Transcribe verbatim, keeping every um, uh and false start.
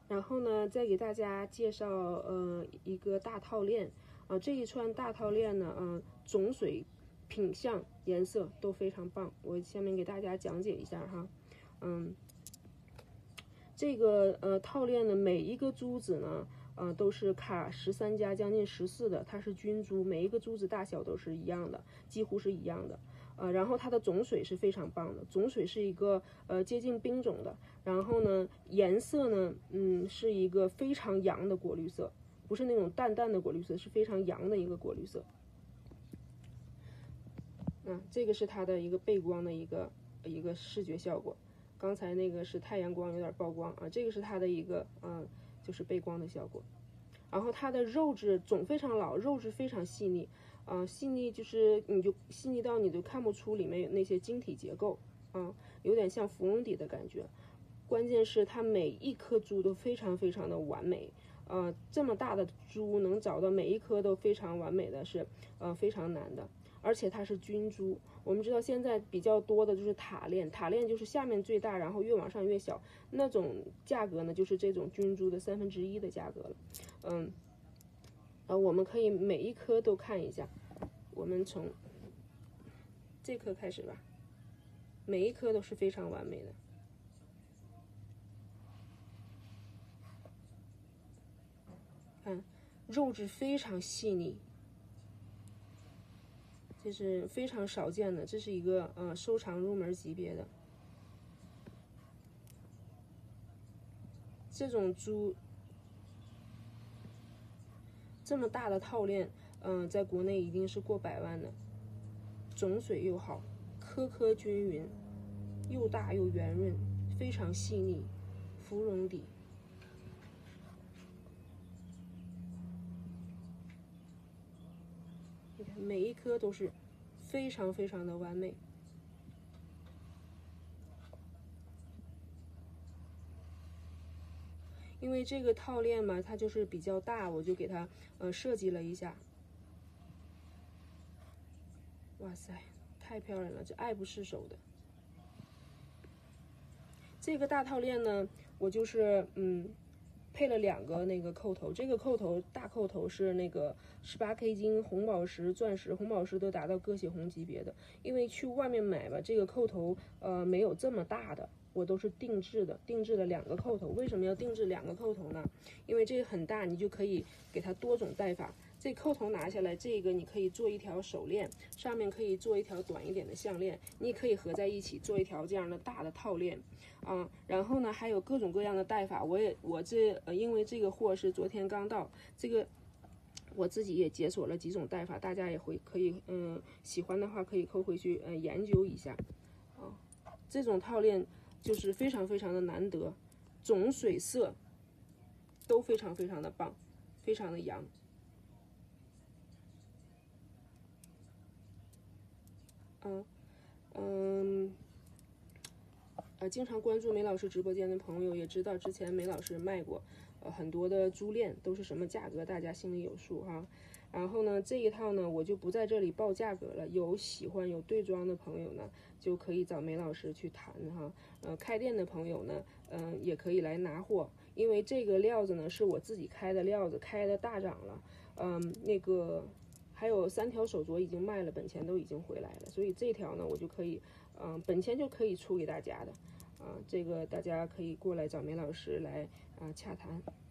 然后呢，再给大家介绍呃一个大套链啊、呃，这一串大套链呢，嗯、呃，种水、品相、颜色都非常棒。我下面给大家讲解一下哈，嗯，这个呃套链的每一个珠子呢，呃都是卡十三加将近十四的，它是均珠，每一个珠子大小都是一样的，几乎是一样的。呃，然后它的种水是非常棒的，种水是一个呃接近冰种的，然后呢颜色呢，嗯，是一个非常阳的果绿色，不是那种淡淡的果绿色，是非常阳的一个果绿色。嗯，这个是它的一个背光的一个一个视觉效果。刚才那个是太阳光有点曝光啊，这个是它的一个嗯、呃，就是背光的效果。然后它的肉质种非常老，肉质非常细腻，啊、呃，细腻就是你就细腻到你就看不出里面有那些晶体结构，啊、呃，有点像芙蓉底的感觉。关键是它每一颗珠都非常非常的完美，呃，这么大的珠能找到每一颗都非常完美的是，呃，非常难的。而且它是均珠，我们知道现在比较多的就是塔链，塔链就是下面最大，然后越往上越小，那种价格呢就是这种均珠的三分之一的价格了。嗯，呃，我们可以每一颗都看一下，我们从这颗开始吧，每一颗都是非常完美的。看，肉质非常细腻。这是非常少见的，这是一个呃收藏入门级别的这种珠，这么大的套链，嗯、呃，在国内一定是过百万的。种水又好，颗颗均匀，又大又圆润，非常细腻，芙蓉底。你看每一颗都是非常非常的完美。因为这个套链嘛，它就是比较大，我就给它呃设计了一下。哇塞，太漂亮了，这爱不释手的。这个大套链呢，我就是嗯配了两个那个扣头，这个扣头大扣头是那个十八 K 金红宝石、钻石、红宝石都达到鸽血红级别的。因为去外面买吧，这个扣头呃没有这么大的，我都是定制的，定制了两个扣头。为什么要定制两个扣头呢？因为这个很大，你就可以给它多种戴法。这扣头拿下来，这个你可以做一条手链，上面可以做一条短一点的项链，你也可以合在一起做一条这样的大的套链啊。然后呢，还有各种各样的戴法，我也我这呃，因为这个货是昨天刚到，这个我自己也解锁了几种戴法，大家也会可以嗯喜欢的话可以扣回去呃研究一下啊。这种套链就是非常非常的难得，种水色都非常非常的棒，非常的阳。嗯嗯，呃，经常关注梅老师直播间的朋友也知道，之前梅老师卖过呃很多的珠链，都是什么价格，大家心里有数哈。然后呢，这一套呢，我就不在这里报价格了。有喜欢有对装的朋友呢，就可以找梅老师去谈哈。呃，开店的朋友呢，嗯、呃，也可以来拿货，因为这个料子呢是我自己开的料子，开的大涨了。嗯，那个。还有三条手镯已经卖了，本钱都已经回来了，所以这条呢，我就可以，嗯、呃，本钱就可以出给大家的，啊、呃，这个大家可以过来找梅老师来啊、呃、洽谈。